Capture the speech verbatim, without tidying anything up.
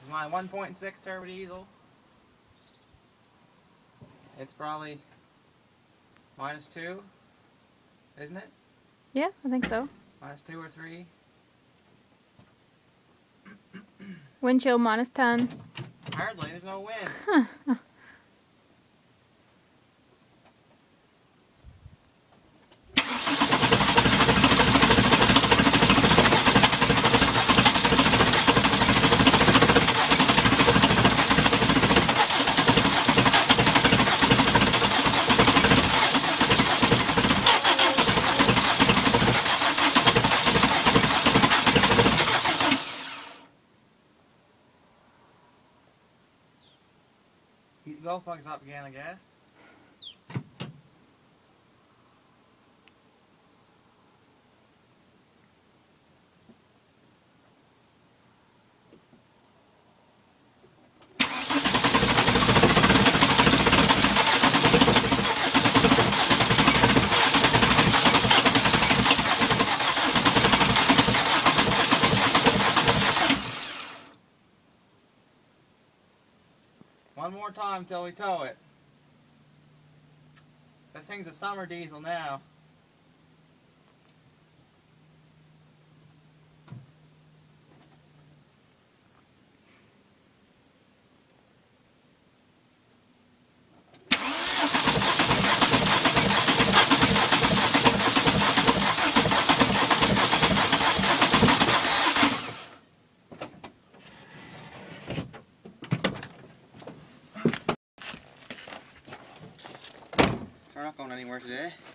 is my one point six turbo diesel. It's probably minus two, isn't it? Yeah, I think so. Minus two or three. Wind chill minus ten. Hardly, there's no wind. Heat the glow plugs up again, I guess. One more time till we tow it. This thing's a summer diesel now. We're not going anywhere today.